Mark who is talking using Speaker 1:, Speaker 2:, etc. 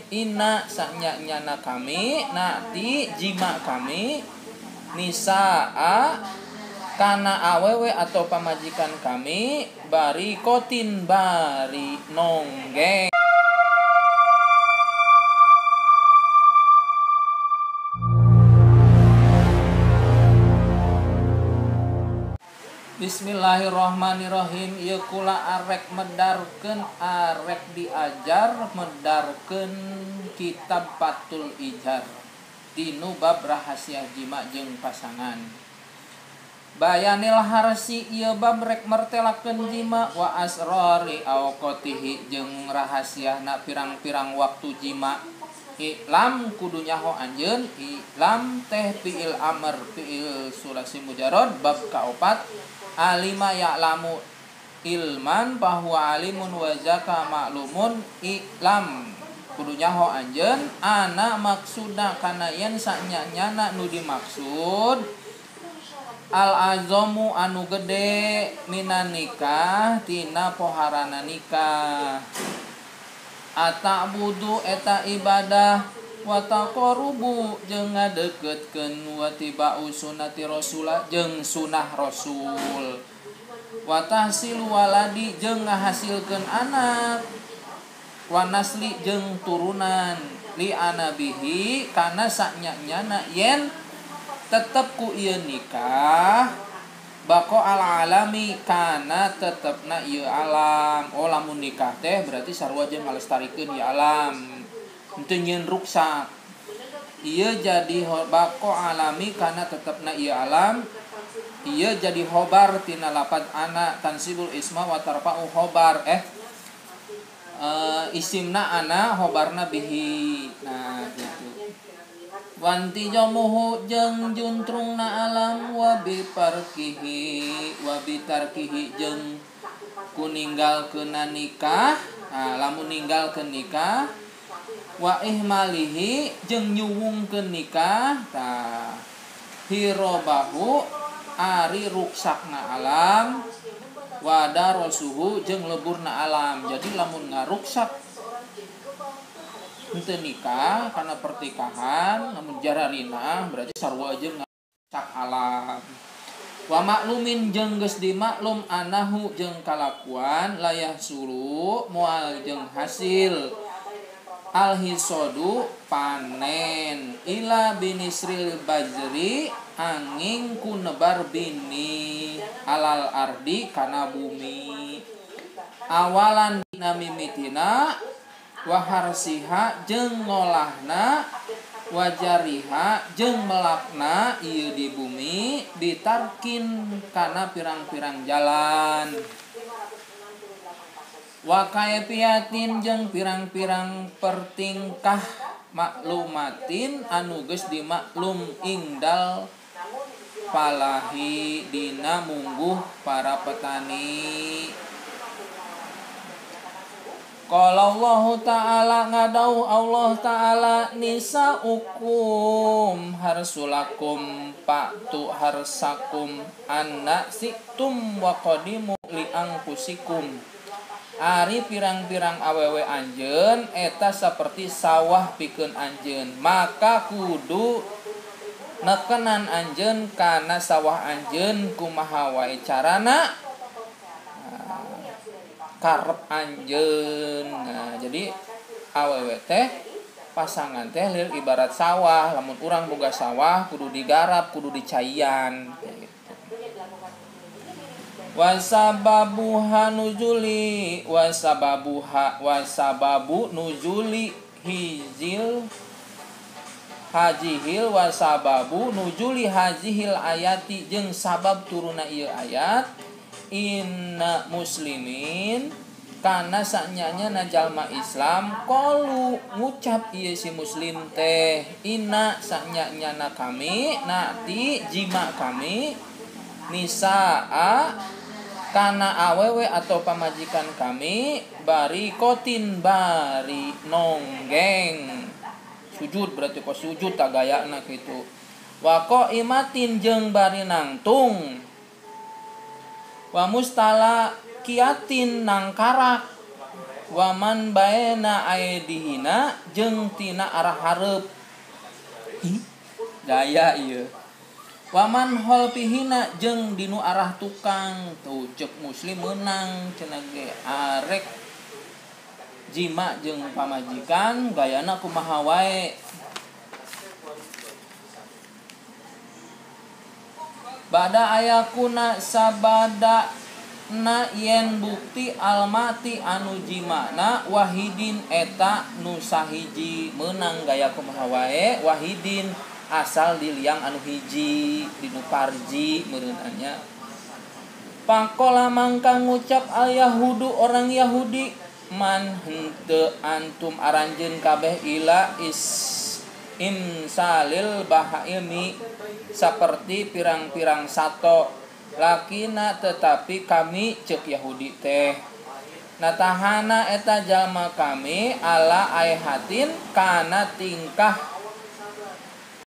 Speaker 1: inna sanya-nyana kami nati jima kami nisaa kana awewe atau pamajikan kami bari kotin bari nonggeng. Bismillahirrahmanirrahim. Ieu kula arek medarkeun arek diajar medarkeun kitab Fathul Ijar dinu bab rahasia jima jeung pasangan. Bayanil harsi ieu bab rek mertelakeun jima wa asrari awqatihi jeung rahasiana pirang-pirang waktu jima. Ilam kudu nyaho anjeun ilam teh fiil amr fiil sulasi mujarrad bab kaopat alima ya'lamu ilman bahwa alimun wa zaka ma'lumun ilam kudu nyaho anjeun ana maksudna kana yen sanyanyana nu dimaksud al azamu anu gede minan nikah tina poharana nikah ata'budu eta ibadah wa taqarrubu jeung ngadeukeutkeun wa tibau sunnati rasul jeung sunah rasul wa tahsil waladi jeung ngahasilkeun anak wa nasli jeung turunan li anabihi kana sanyanyana yen tetep ku ieu nikah bako alami kana tetepna ieu alam. Oh lamun nikah teh berarti sarua jeung ngalestarikeun ieu alam henteu nyieun ruksak. Ieu jadi bako alami kana tetepna ieu alam. Ieu jadi khobar tina lapad ana tansibul isma wa tarfa'u khobar isimna ana khobarna bihi. Nah gitu. Wanti jamuhu jeung juntrungna alam wa bi parkihi wa bi tarkihi jeung kuninggalkeun nikah. Nah, lamun ninggalkeun nikah wa ihmalihi jeung nyuwungkeun nikah. Tah hirobahu ari ruksakna alam wa darasuhu jeung leburna alam. Jadi lamun ngaruksak henteu nikah karena pertikahan namun jararina berarti sarua jeung ngacak alam. Wa maklumin jeung geus dimaklum anahu jeung kalakuan layah suru moal jeung hasil alhisadu panen ila binisril bajri angin ku nebar bini alal ardi kana bumi awalan dina mimitina waharsiha jeung ngolahna wajariha jeung melakna ieu di bumi bitarkin kana pirang-pirang jalan wa kaifiatin jeung pirang-pirang pertingkah maklumatin anu geus dimaklum ingdal falahi dina mungguh para petani. Qala Allah Ta'ala ngadau Allah Ta'ala nisaukum harsulakum pa'tu harsakum anna siktum wa qadimu li angkusikum. Ari pirang-pirang awewe anjeun eta saperti sawah pikeun anjeun maka kudu nekenan anjeun kana sawah anjeun kumaha wae carana karep anjeun. Nah, jadi awewe teh pasangan teh lil ibarat sawah. Lamun urang boga sawah kudu digarap, kudu dicaian gitu. Wasababuha nuzuli wasababu nuzuli hijil hajihil wasababu nuzuli hajihil ayati jeung sabab turuna ieu ayat inna muslimin kana sanyanya na jalma Islam qalu ngucap ieu si muslim teh inna sanyanya na kami nati jima kami nisaa kana awewe atau pamajikan kami bari kotin bari nonggeng sujud berarti kok sujud tagayana kitu wa qaimatin jeung bari nangtung wa mustala kiatin nangkarak Waman baena aidihina jeung tina arah hareup. Gaya ieu. Waman holpihina jeung dinu arah tukang. Tuh cek Muslim meunang cenah ge arek jima jeung pamajikan gayana kumaha wae. Bada ayakuna sabada na yen bukti almati anu jimana wahidin eta nu sahiji meunang gaya kumaha wae wahidin asal di liang anu hiji dinu parji meureunannya. Pakola mangka ngucap al yahudu orang Yahudi man henteu antum aranjeun kabeh ila imsalil bahaimi saperti pirang-pirang sato lakina tetapi kami cek Yahudi teh natahana eta jalma kami ala aihatin kana tingkah